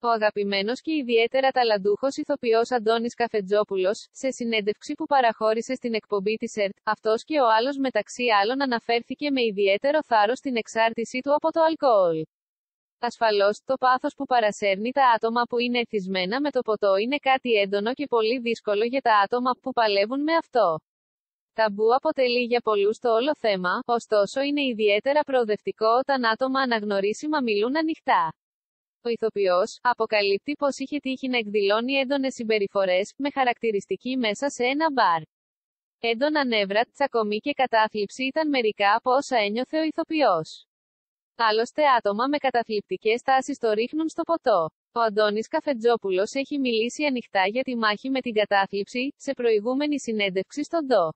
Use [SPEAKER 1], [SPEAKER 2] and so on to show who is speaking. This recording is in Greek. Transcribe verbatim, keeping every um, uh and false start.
[SPEAKER 1] Ο αγαπημένος και ιδιαίτερα ταλαντούχος ηθοποιός Αντώνης Καφετζόπουλος, σε συνέντευξη που παραχώρησε στην εκπομπή της ΕΡΤ, αυτός και ο άλλος μεταξύ άλλων αναφέρθηκε με ιδιαίτερο θάρρος στην εξάρτησή του από το αλκοόλ. Ασφαλώς, το πάθος που παρασέρνει τα άτομα που είναι εθισμένα με το ποτό είναι κάτι έντονο και πολύ δύσκολο για τα άτομα που παλεύουν με αυτό. Ταμπού αποτελεί για πολλούς το όλο θέμα, ωστόσο είναι ιδιαίτερα προοδευτικό όταν άτομα αναγνωρίσιμα μιλούν ανοιχτά. Ο ηθοποιός αποκαλύπτει πως είχε τύχει να εκδηλώνει έντονες συμπεριφορές, με χαρακτηριστική μέσα σε ένα μπαρ. Έντονα νεύρα, τσακωμή και κατάθλιψη ήταν μερικά από όσα ένιωθε ο ηθοποιός. Άλλωστε άτομα με καταθλιπτικές τάσεις το ρίχνουν στο ποτό. Ο Αντώνης Καφετζόπουλος έχει μιλήσει ανοιχτά για τη μάχη με την κατάθλιψη, σε προηγούμενη συνέντευξη στον Ντο.